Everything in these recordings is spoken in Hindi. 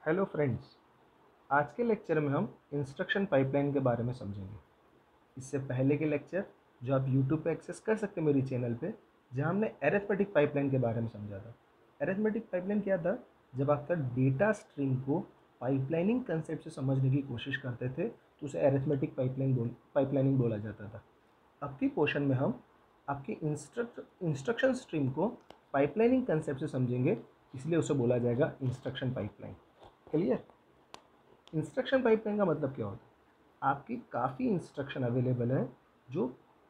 Hello friends. आज के लेक्चर में हम इंस्ट्रक्शन पाइपलाइन के बारे में समझेंगे। इससे पहले के लेक्चर जो आप यूट्यूब पे एक्सेस कर सकते हैं मेरी चैनल पे, जहां हमने एरिथमेटिक पाइपलाइन के बारे में समझा था। एरिथमेटिक पाइपलाइन क्या था? जब आपका डेटा स्ट्रीम को पाइपलाइनिंग कंसेप्ट से समझने की कोशिश करते थे तो उसे एरिथमेटिक पाइपलाइनिंग बोला जाता था। अब की पोर्शन में हम आपकी इंस्ट्रक्शन स्ट्रीम को पाइपलाइनिंग कंसेप्ट से समझेंगे, इसलिए उसे बोला जाएगा instruction pipeline. Clear? Instruction pipeline का मतलब क्या होता है? आपकी काफ़ी इंस्ट्रक्शन अवेलेबल है जो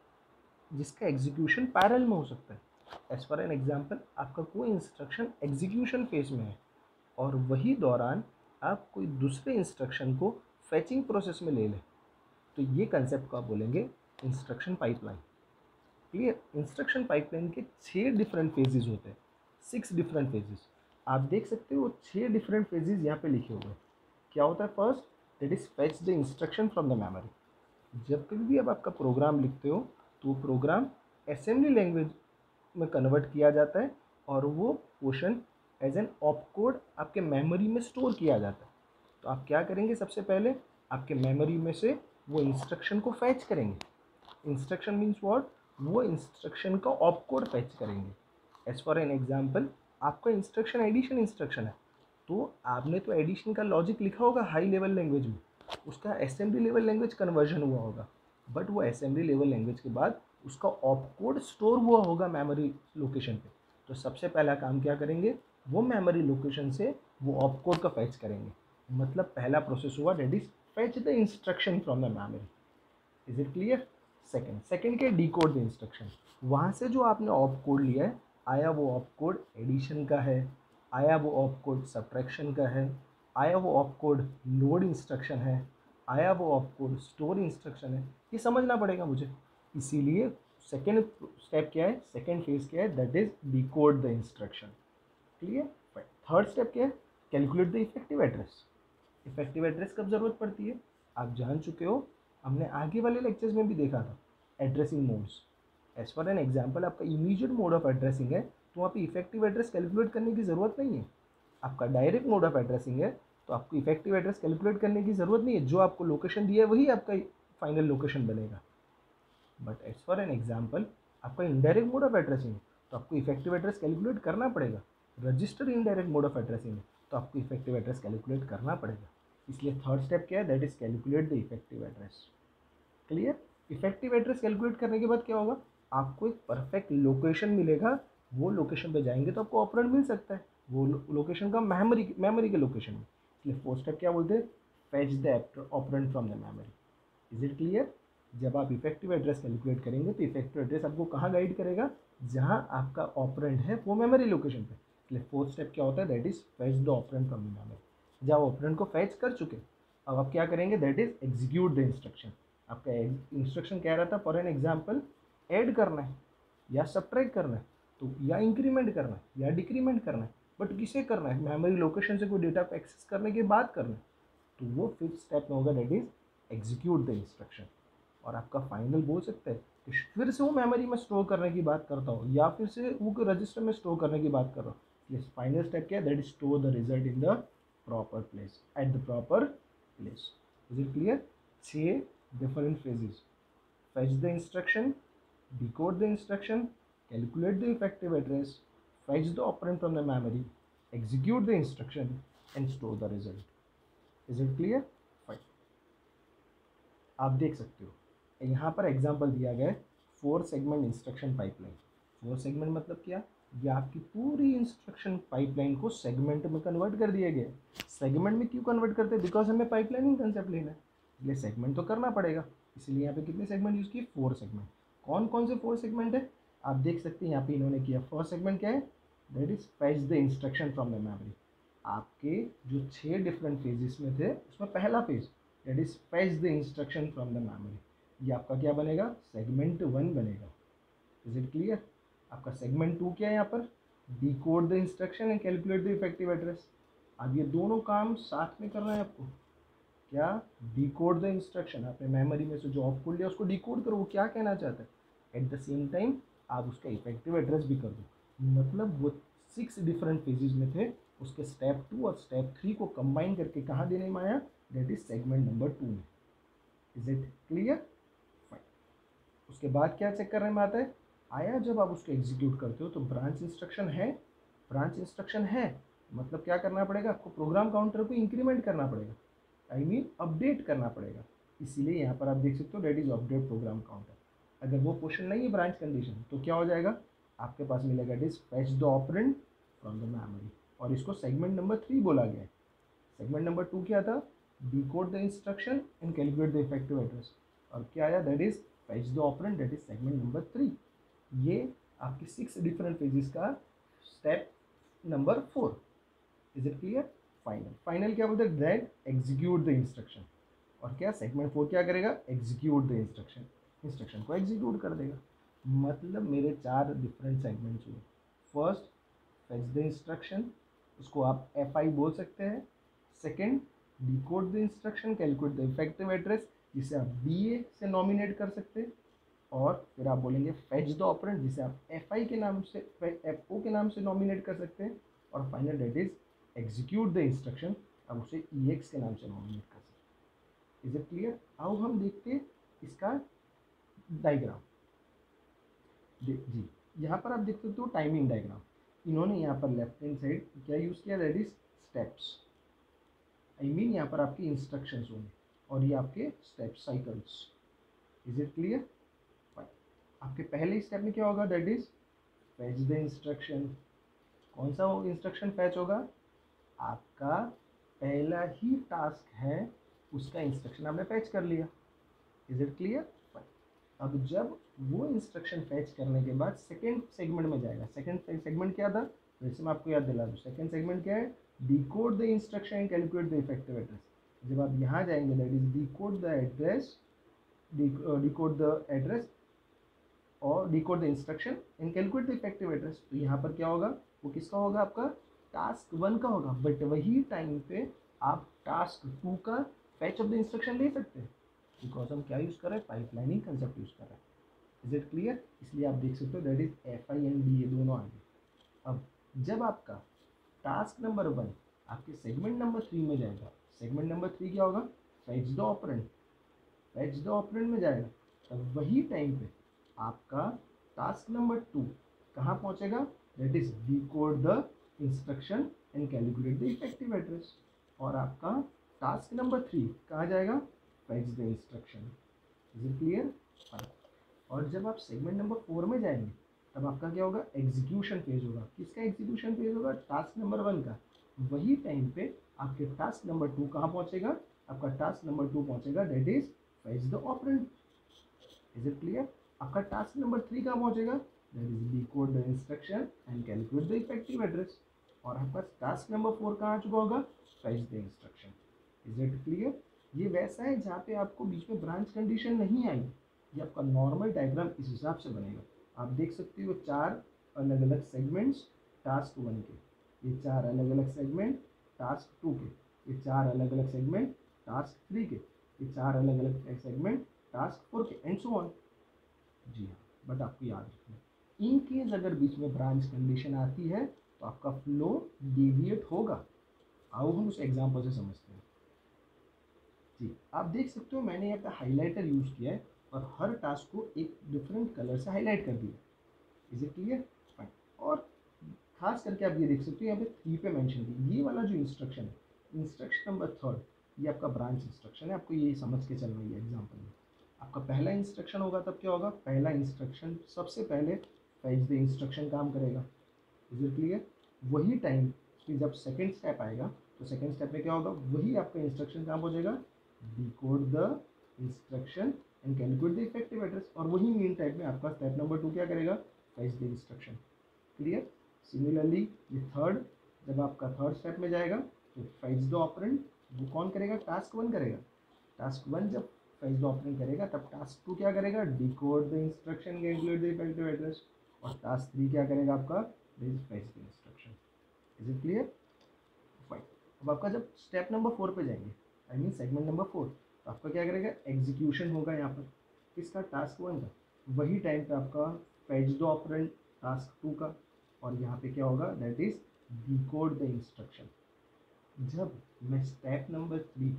जिसका एग्जीक्यूशन पैरेलल में हो सकता है। एज फॉर एन एग्जांपल, आपका कोई इंस्ट्रक्शन एग्जीक्यूशन फेज में है और वही दौरान आप कोई दूसरे इंस्ट्रक्शन को फेचिंग प्रोसेस में ले लें, तो ये कंसेप्ट को आप बोलेंगे instruction pipeline. Clear? Instruction pipeline के 6 डिफरेंट फेजेस होते हैं, 6 डिफरेंट फेजेस। आप देख सकते हो 6 डिफरेंट फेजेस यहाँ पे लिखे हुए हैं। क्या होता है? First, that is fetch the instruction from the memory. जब कभी भी आप आपका प्रोग्राम लिखते हो तो वो प्रोग्राम असेंबली लैंग्वेज में कन्वर्ट किया जाता है और वो portion as an op code आपके मेमोरी में स्टोर किया जाता है। तो आप क्या करेंगे? सबसे पहले आपके मेमोरी में से वो इंस्ट्रक्शन को फैच करेंगे। Instruction means what? वो इंस्ट्रक्शन का ऑप कोड फैच करेंगे। एज फॉर एन एग्जांपल, आपका इंस्ट्रक्शन एडिशन इंस्ट्रक्शन है, तो आपने तो एडिशन का लॉजिक लिखा होगा हाई लेवल लैंग्वेज में, उसका असेंबली लेवल लैंग्वेज कन्वर्जन हुआ होगा, बट वो असेंबली लेवल लैंग्वेज के बाद उसका ऑप कोड स्टोर हुआ होगा मेमोरी लोकेशन पे। तो सबसे पहला काम क्या करेंगे? वो मेमोरी लोकेशन से वो ऑप कोड का फैच करेंगे। मतलब पहला प्रोसेस हुआ, that is fetch the instruction from the memory. Is it clear? Second के डिकोड द इंस्ट्रक्शन। वहाँ से जो आपने ऑप कोड लिया है, आया वो ऑप कोड एडिशन का है, आया वो ऑप कोड सब्ट्रैक्शन का है, आया वो ऑप कोड लोड इंस्ट्रक्शन है, आया वो ऑप कोड स्टोर इंस्ट्रक्शन है, ये समझना पड़ेगा मुझे। इसीलिए सेकेंड स्टेप क्या है, सेकेंड फेज क्या है? That is decode the instruction. Clear? Third step क्या है? Calculate the effective address. Effective address कब ज़रूरत पड़ती है? आप जान चुके हो, हमने आगे वाले लेक्चर्स में भी देखा था, addressing modes. As for an example, आपका इमीडिएट मोड ऑफ एड्रेसिंग है तो वहाँ पे इफेक्टिव एड्रेस कैलकुलेट करने की ज़रूरत नहीं है। आपका डायरेक्ट मोड ऑफ एड्रेसिंग है तो आपको इफेक्टिव एड्रेस कैलकुलेट करने की ज़रूरत नहीं है। जो आपको लोकेशन दिया है वही आपका फाइनल लोकेशन बनेगा। But as for an example, आपका इनडायरेक्ट मोड ऑफ एड्रेसिंग है तो आपको इफेक्टिव एड्रेस कैलकुलेट करना पड़ेगा। Register indirect mode of addressing है तो आपको इफेक्टिव एड्रेस कैलकुलेट करना पड़ेगा। इसलिए थर्ड स्टेप क्या है? That is calculate the effective address. Clear? Effective address calculate करने के बाद क्या होगा? आपको एक परफेक्ट लोकेशन मिलेगा। वो लोकेशन पे जाएंगे तो आपको ऑपरेंड मिल सकता है, वो लोकेशन का मेमोरी के लोकेशन में। इसलिए फोर्थ स्टेप क्या बोलते हैं? Fetch the operand from the memory. Is it clear? जब आप इफेक्टिव एड्रेस कैलकुलेट करेंगे तो इफेक्टिव एड्रेस आपको कहाँ गाइड करेगा? जहाँ आपका ऑपरेंड है वो मेमोरी लोकेशन पे। इसलिए फोर्थ स्टेप क्या होता है? That is fetch the operand from the memory. जब ऑपरेंड को फैच कर चुके, अब आप क्या करेंगे? That is execute the instruction. आपका इंस्ट्रक्शन कह रहा था फॉर एन एग्जाम्पल, ऐड करना है या सब्ट्रैक्ट करना है, तो या इंक्रीमेंट करना है या डिक्रीमेंट करना है, बट किसे करना है? मेमोरी लोकेशन से कोई डेटा को एक्सेस करने के बाद करना है, तो वो फिफ्थ स्टेप में होगा, that is execute the instruction. और आपका फाइनल बोल सकते हैं कि फिर से वो मेमोरी में स्टोर करने की बात करता हो या फिर से वो रजिस्टर में स्टोर करने की बात कर रहा हो। इसलिए फाइनल स्टेप क्या है? That is store the result in the proper place, at the proper place. Is it clear? 6 different phases: fetch the instruction, decode the instruction, calculate the effective address, fetch the operand from the memory, execute the instruction, and store the result. Is it clear? Fine. आप देख सकते हो यहाँ पर एग्जाम्पल दिया गया है 4 सेगमेंट इंस्ट्रक्शन पाइपलाइन। 4 सेगमेंट मतलब क्या? ये आपकी पूरी इंस्ट्रक्शन पाइपलाइन को सेगमेंट में कन्वर्ट कर दिया गया है। सेगमेंट में क्यों कन्वर्ट करते हैं? बिकॉज हमें पाइपलाइनिंग कंसेप्ट लेना है, इसलिए सेगमेंट तो करना पड़ेगा। इसलिए यहाँ पे कितने सेगमेंट यूज़ किए? 4 सेगमेंट। कौन कौन से 4 सेगमेंट है आप देख सकते हैं यहाँ पे इन्होंने किया। फर्स्ट सेगमेंट क्या है? That is fetch the instruction from the memory. आपके जो 6 डिफरेंट फेजेस में थे उसमें पहला phase that is fetch the instruction from the memory. ये आपका क्या बनेगा? सेगमेंट 1 बनेगा। Is it clear? आपका सेगमेंट 2 क्या है? यहाँ पर decode the instruction and calculate the effective address. अब ये दोनों काम साथ में करना है आपको। क्या? Decode the instruction. आपने मेमोरी में से जो ऑफ कोड लिया उसको डिकोड करो, वो क्या कहना चाहता है। एट द सेम टाइम आप उसका इफेक्टिव एड्रेस भी कर दो। मतलब वो 6 डिफरेंट फेजेस में थे, उसके स्टेप 2 और स्टेप 3 को कंबाइन करके कहाँ देने में आया, दैट इज सेगमेंट नंबर 2 में। Is it clear? फाइन। उसके बाद क्या चेक करने में आता है, आया जब आप उसको एग्जीक्यूट करते हो तो ब्रांच इंस्ट्रक्शन है, ब्रांच इंस्ट्रक्शन है मतलब क्या करना पड़ेगा आपको, प्रोग्राम काउंटर को इंक्रीमेंट करना पड़ेगा, आई मीन अपडेट करना पड़ेगा। इसीलिए यहाँ पर आप देख सकते हो that is update program counter. अगर वो पोर्शन नहीं है ब्रांच कंडीशन तो क्या हो जाएगा, आपके पास मिलेगा it is fetch the operand from the memory, और इसको सेगमेंट नंबर 3 बोला गया है। सेगमेंट नंबर 2 क्या था, decode the instruction and calculate the effective address, और क्या आया, that is fetch the operand, that is segment number 3। ये आपके 6 डिफरेंट फेजेस का step number 4। Is it clear? Final, final क्या बोलते हैं, दैट एग्जीक्यूट द इंस्ट्रक्शन, और क्या सेगमेंट 4 क्या करेगा, एग्जीक्यूट द इंस्ट्रक्शन, इंस्ट्रक्शन को एग्जीक्यूट कर देगा। मतलब मेरे 4 डिफरेंट सेगमेंट्स हुए। फर्स्ट फेच द इंस्ट्रक्शन, उसको आप एफ आई बोल सकते हैं। Second decode the instruction, calculate the effective address, जिसे आप बी ए से नॉमिनेट कर सकते हैं। और फिर आप बोलेंगे फेच द ऑपरेंड, जिसे आप एफ आई के नाम से, एफ ओ के नाम से नॉमिनेट कर सकते हैं। और final that is execute the instruction, आप उसे ई एक्स के नाम से नॉमिनेट कर सकते हैं। Is it clear? आओ हम देखते हैं इसका डायग्राम। जी, यहाँ पर आप देख सकते हो टाइमिंग डायग्राम। इन्होंने यहाँ पर लेफ्ट हैंड साइड क्या यूज़ किया, that is steps, I mean यहाँ पर आपके इंस्ट्रक्शंस होंगे और ये आपके step cycles. Is it clear? Fine. आपके पहले स्टेप में क्या होगा, that is fetch the instruction. कौन सा इंस्ट्रक्शन फैच होगा, आपका पहला ही टास्क है उसका इंस्ट्रक्शन आपने फैच कर लिया। Is it clear? फाइन। अब जब वो इंस्ट्रक्शन फैच करने के बाद सेकेंड सेगमेंट में जाएगा। सेकेंड सेगमेंट क्या था, वैसे मैं आपको याद दिला दूँ, सेकेंड सेगमेंट क्या है, decode the instruction and calculate the effective address. जब आप यहाँ जाएंगे that is decode the address, decode the address और decode the instruction and calculate the effective address. तो यहाँ पर क्या होगा, वो किसका होगा, आपका टास्क 1 का होगा। बट वही टाइम पे आप टास्क 2 का फैच ऑफ द इंस्ट्रक्शन ले सकते हैं, बिकॉज हम क्या यूज़ कर रहे हैं, पाइपलाइनिंग कंसेप्ट यूज़ कर रहे हैं। Is it clear? इसलिए आप देख सकते हो that is F I and D, ये दोनों आ गए। अब जब आपका टास्क नंबर 1 आपके सेगमेंट नंबर 3 में जाएगा, सेगमेंट नंबर 3 क्या होगा, fetch the operand, fetch the operand में जाएगा, तब वही टाइम पे आपका टास्क नंबर 2 कहाँ पहुँचेगा, that is decode the instruction and calculate the effective address. और आपका टास्क नंबर 3 कहाँ जाएगा, fetch the instruction. Is it clear? और जब आप सेगमेंट नंबर 4 में जाएंगे तब आपका क्या होगा, एग्जीक्यूशन फेज होगा। किसका एग्जीक्यूशन फेज होगा, टास्क नंबर 1 का। वही टाइम पे आपके टास्क नंबर 2 कहाँ पहुँचेगा, आपका टास्क नंबर 2 पहुँचेगा that is fetch the operand. Is it clear? आपका टास्क नंबर 3 कहाँ पहुँचेगा, that is decode the instruction and calculate the effective address. और आपका टास्क नंबर 4 कहाँ आ चुका होगा, fetch the instruction. Is it clear? ये वैसा है जहाँ पे आपको बीच में ब्रांच कंडीशन नहीं आई। ये आपका नॉर्मल डायग्राम इस हिसाब से बनेगा। आप देख सकते हो 4 अलग अलग सेगमेंट्स टास्क 1 के, ये 4 अलग अलग सेगमेंट टास्क 2 के, ये 4 अलग अलग सेगमेंट टास्क 3 के, ये 4 अलग अलग सेगमेंट टास्क 4 के, एंड सो ऑन। जी हाँ, बट आपको याद रखना, इन केस अगर बीच में ब्रांच कंडीशन आती है तो आपका फ्लो डेविएट होगा। आओ हम उस एग्जाम्पल से समझते हैं। जी, आप देख सकते हो मैंने यहाँ पे हाइलाइटर यूज़ किया है और हर टास्क को एक डिफरेंट कलर से हाईलाइट कर दिया। Is it clear? फाइन। और खास करके आप ये देख सकते हो यहाँ पे 3 पे मेंशन की, ये वाला जो इंस्ट्रक्शन है, इंस्ट्रक्शन नंबर 3, ये आपका ब्रांच इंस्ट्रक्शन है। आपको ये समझ के चलना है एग्जाम्पल में। आपका पहला इंस्ट्रक्शन होगा तब क्या होगा, पहला इंस्ट्रक्शन सबसे पहले फेच द इंस्ट्रक्शन काम करेगा। Is it clear? वही टाइम कि जब सेकेंड स्टेप आएगा तो सेकेंड स्टेप में क्या होगा, वही आपका इंस्ट्रक्शन कहाँ पहुँचेगा, decode the instruction and calculate the effective address. और वही मीन टाइप में आपका स्टेप नंबर 2 क्या करेगा, fetch the instruction. Clear? Similarly ये थर्ड, जब आपका थर्ड स्टेप में जाएगा तो फेच द ऑपरेंड, वो कौन करेगा, टास्क 1 करेगा। टास्क 1 जब फेच द ऑपरेंड करेगा तब टास्क 2 क्या करेगा, decode the instruction calculate the effective address. और टास्क 3 क्या करेगा आपका, fetch the instruction. Is it clear? Fine. अब आपका जब स्टेप नंबर 4 पे जाएंगे, आई मीन सेगमेंट नंबर 4, तो आपका क्या करेगा, एग्जीक्यूशन होगा यहाँ पर किसका, टास्क 1 का। वही टाइम पे आपका फेच द ऑपरेंड टास्क 2 का। और यहाँ पे क्या होगा, that is decode the instruction. जब मैं step number 3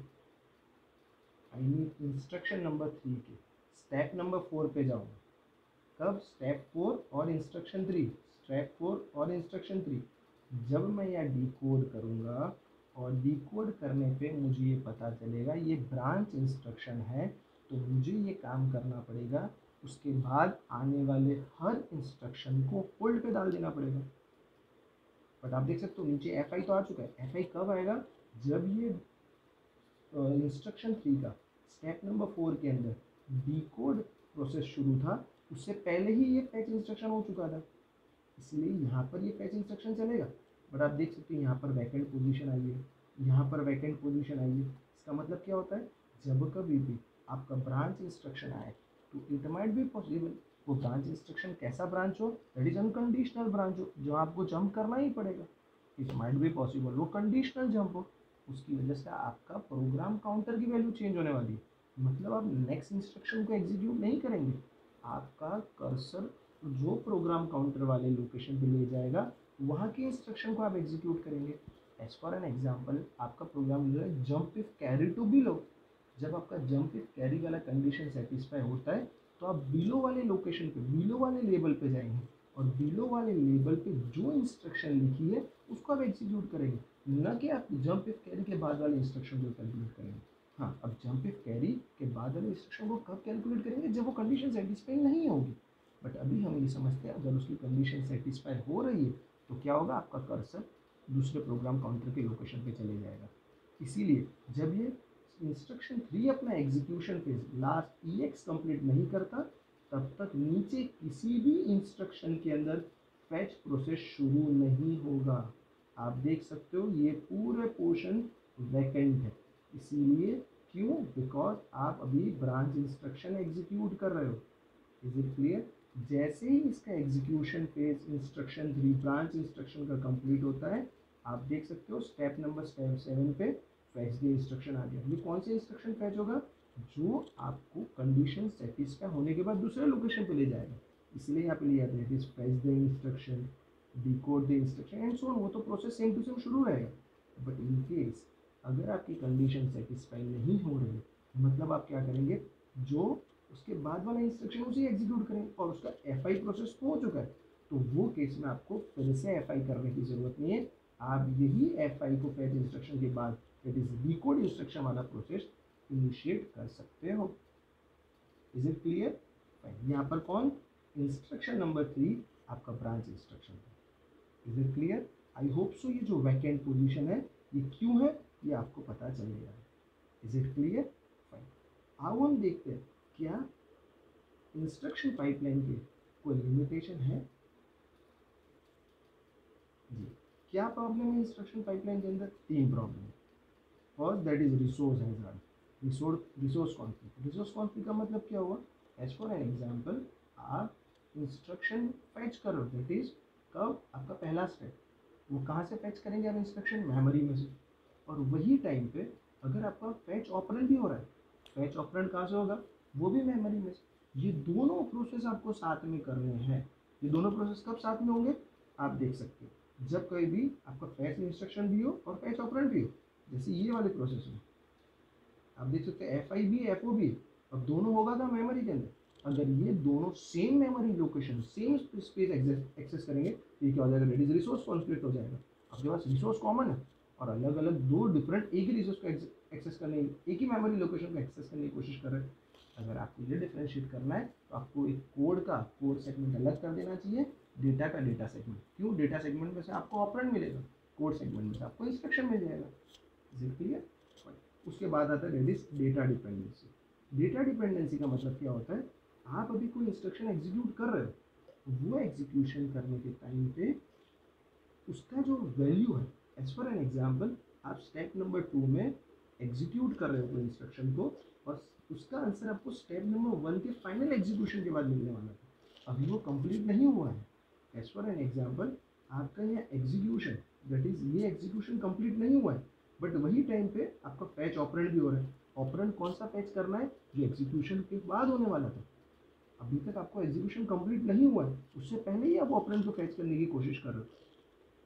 I mean instruction number 3 के स्टेप नंबर 4 पे जाऊँगा, कब? स्टेप 4 और इंस्ट्रक्शन 3, स्टेप 4 और इंस्ट्रक्शन 3। जब मैं यह डिकोड करूँगा और डिकोड करने पे मुझे ये पता चलेगा ये ब्रांच इंस्ट्रक्शन है, तो मुझे ये काम करना पड़ेगा, उसके बाद आने वाले हर इंस्ट्रक्शन को होल्ड पे डाल देना पड़ेगा। बट आप देख सकते हो नीचे एफ आई तो आ चुका है। एफ आई कब आएगा? जब ये इंस्ट्रक्शन 3 का स्टेप नंबर 4 के अंदर डिकोड प्रोसेस शुरू था, उससे पहले ही ये फैच इंस्ट्रक्शन हो चुका था, इसलिए यहाँ पर ये फैच इंस्ट्रक्शन चलेगा। बट आप देख सकते हो यहाँ पर वैकेंट पोजीशन आई है, यहाँ पर वैकेंट पोजीशन आई है। इसका मतलब क्या होता है? जब कभी भी आपका ब्रांच इंस्ट्रक्शन आए तो इट माइट बी पॉसिबल वो ब्रांच इंस्ट्रक्शन कैसा ब्रांच हो, दैट इज अनकंडीशनल ब्रांच हो, जो आपको जंप करना ही पड़ेगा। इट माइट बी पॉसिबल वो कंडीशनल जंप हो, उसकी वजह से आपका प्रोग्राम काउंटर की वैल्यू चेंज होने वाली है। मतलब आप नेक्स्ट इंस्ट्रक्शन को एग्जीक्यूट नहीं करेंगे, आपका कर्सर जो प्रोग्राम काउंटर वाले लोकेशन पे ले जाएगा वहाँ के इंस्ट्रक्शन को आप एग्जीक्यूट करेंगे। एज फॉर एन एग्जाम्पल, आपका प्रोग्राम जो है jump if carry to below. जब आपका जंप इफ कैरी वाला कंडीशन सेटिस्फाई होता है तो आप बिलो वाले लोकेशन पे, बिलो वाले लेबल पे जाएंगे और बिलो वाले लेबल पे जो इंस्ट्रक्शन लिखी है उसको आप एग्जीक्यूट करेंगे, न कि आप जंप इफ कैरी के बाद वाले इंस्ट्रक्शन को कैलकुलेट करेंगे। हाँ, अब जंप इफ कैरी के बाद वाले इंस्ट्रक्शन को कब कैलकुलेट करेंगे? जब वो कंडीशन सेटिस्फाई नहीं होगी। बट अभी हम ये समझते हैं अगर उसकी कंडीशन सेटिस्फाई हो रही है तो क्या होगा? आपका कर्सर दूसरे प्रोग्राम काउंटर के लोकेशन पे चले जाएगा। इसीलिए जब ये इंस्ट्रक्शन 3 अपना execution phase last EX complete नहीं करता, तब तक नीचे किसी भी इंस्ट्रक्शन के अंदर फैच प्रोसेस शुरू नहीं होगा। आप देख सकते हो ये पूरे पोर्शन वैकेंट है। इसीलिए क्यों? बिकॉज आप अभी ब्रांच इंस्ट्रक्शन एग्जीक्यूट कर रहे हो। Is it clear? जैसे ही इसका execution phase instruction 3 branch instruction का कंप्लीट होता है, आप देख सकते हो स्टेप नंबर 7 पे फैच द इंस्ट्रक्शन आ गया। ये कौन सा इंस्ट्रक्शन फैच होगा? जो आपको कंडीशन सेटिस्फाई होने के बाद दूसरे लोकेशन पे ले जाएगा। इसलिए यहाँ पे लिया था is fetch the instruction, decode the instruction and so on. वो तो प्रोसेस सेम टू सेम शुरू रहेगा। बट इन केस अगर आपकी कंडीशन सेटिस्फाई नहीं हो रही, मतलब आप क्या करेंगे? जो उसके बाद वाला इंस्ट्रक्शन उसे एग्जीक्यूट करेंगे और उसका एफ आई प्रोसेस हो चुका है, तो वो केस में आपको फिर से एफ आई करने की ज़रूरत नहीं है। आप यही एफ आई को फैच इंस्ट्रक्शन के बाद दैट इज डिकोड इंस्ट्रक्शन वाला प्रोसेस इनिशिएट कर सकते हो। Is it clear? यहाँ पर कौन? इंस्ट्रक्शन नंबर 3 आपका ब्रांच इंस्ट्रक्शन है। Is it clear? I hope so ये जो वैकेंट पोजीशन है ये क्यों है ये आपको पता चल गया है। Is it clear? फाइन। अब हम देखते हैं क्या इंस्ट्रक्शन पाइपलाइन के कोई लिमिटेशन है जी। क्या प्रॉब्लम है इंस्ट्रक्शन पाइपलाइन के अंदर? 3 प्रॉब्लम है। First that is resource hazard, resource conflict. Resource conflict का मतलब क्या हुआ? एज फॉर एन एग्जांपल, आप इंस्ट्रक्शन फैच करो, दैट इज कब? आपका पहला स्टेप, वो कहाँ से फैच करेंगे आप इंस्ट्रक्शन? मेमोरी में से। और वही टाइम पे अगर आपका फैच ऑपरेंड भी हो रहा है, फैच ऑपरेंड कहाँ से होगा? वो भी मेमोरी में से। ये दोनों प्रोसेस आपको साथ में करने हैं। ये दोनों प्रोसेस कब साथ में होंगे? आप देख सकते हो जब कहीं भी आपका फैच इंस्ट्रक्शन भी हो और फैच ऑपरेंड भी हो, जैसे ये वाले प्रोसेस में आप देख सकते हैं एफ आई भी एफ ओ भी, अब दोनों होगा था मेमोरी के अंदर। अगर ये दोनों same memory location same space access करेंगे तो ये क्या हो जाएगा? दैट इज रिसोर्स कॉन्फ्लिक्ट हो जाएगा। आपके पास रिसोर्स कॉमन है और अलग अलग दो डिफरेंट एक ही रिसोर्स को एक्सेस करने, एक ही मेमोरी लोकेशन को एक्सेस करने की कोशिश कर रहे हैं। अगर आपको ये डिफ्रेंशिएट करना है तो आपको एक कोड सेगमेंट अलग कर देना चाहिए, डेटा का डेटा सेगमेंट। क्यों? डेटा सेगमेंट में से आपको ऑपरेंड मिलेगा, कोड सेगमेंट में से आपको इंस्ट्रक्शन मिल जाएगा। Is it clear? उसके बाद आता है डेटा डिपेंडेंसी। डेटा डिपेंडेंसी का मतलब क्या होता है? आप अभी कोई इंस्ट्रक्शन एग्जीक्यूट कर रहे हो, वो एग्जीक्यूशन करने के टाइम पे उसका जो वैल्यू है, एज फॉर एन एग्जाम्पल, आप स्टेप नंबर 2 में एग्जीक्यूट कर रहे हो कोई इंस्ट्रक्शन को और उसका आंसर आपको स्टेप नंबर 1 के फाइनल एग्जीक्यूशन के बाद मिलने वाला था। अभी वो कंप्लीट नहीं हुआ है। एज फॉर एन एग्जाम्पल, आपका यह एग्जीक्यूशन, दैट इज ये एग्जीक्यूशन कंप्लीट नहीं हुआ है, बट वही टाइम पे आपका फैच ऑपरेंड भी हो रहा है। ऑपरेंड कौन सा फैच करना है? जो एग्जीक्यूशन के बाद होने वाला था। अभी तक आपको एग्जीक्यूशन कंप्लीट नहीं हुआ है, उससे पहले ही आप ऑपरेंड को फैच करने की कोशिश कर रहे हो।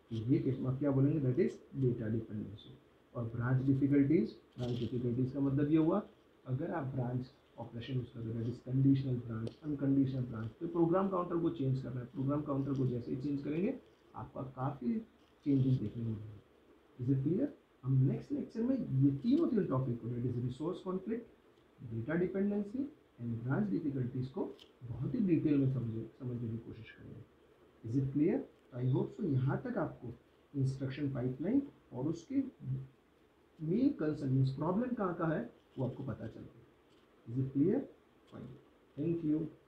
ये आप क्या बोलेंगे, दैट इज डेटा डिपेंडेंसी। और ब्रांच डिफिकल्टीज का मतलब ये हुआ, अगर आप ब्रांच ऑपरेशन यूज कर रहे हो, that is conditional branch, unconditional branch, तो प्रोग्राम काउंटर को चेंज करना है, प्रोग्राम काउंटर को जैसे ही चेंज करेंगे आपका काफ़ी चेंजेस देखने को मिलेंगे। Is it clear? हम नेक्स्ट लेक्चर में ये तीन टॉपिक को, that is resource conflict, data dependency and branch difficulties को बहुत ही डिटेल में समझने की कोशिश करेंगे। Is it clear? I hope so यहाँ तक आपको इंस्ट्रक्शन पाइपलाइन और उसके मेन कंसर्न मीन्स प्रॉब्लम कहाँ का है वो आपको पता चल गया। Is it clear? Fine, thank you.